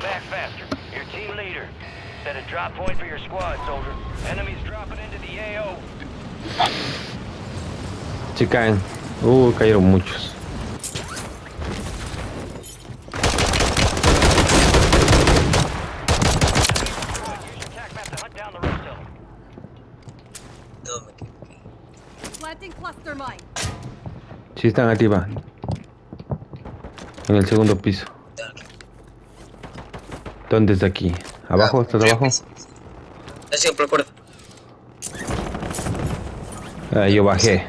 back faster. Your team leader. Set a drop point for your squad, soldier. Enemies dropping into the AO. Se caen. Cayeron muchos. Sí, están arriba. En el segundo piso. ¿Dónde está aquí? ¿Abajo? ¿Estás abajo? Sí, por acuerdo. Yo bajé.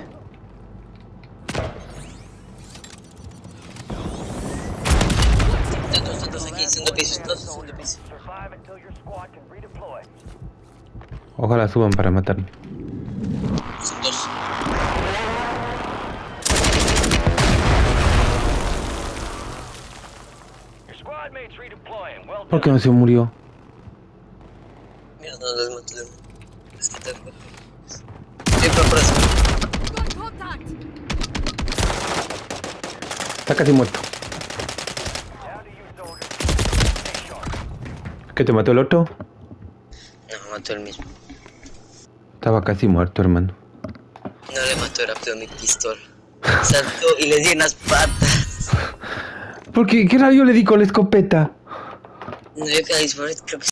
Están todos aquí, segundo piso, todos segundo piso. Ojalá suban para matarme. Son dos. ¿Por qué no se murió? Mira, no los mato. Siempre por eso. Está casi muerto. ¿Qué te mató el otro? No, mató el mismo. Estaba casi muerto, hermano. No le mató rápido mi pistola. Saltó y le di unas patas. ¿Por qué? ¿Qué rayo le di con la escopeta? No, yo que disparé, creo que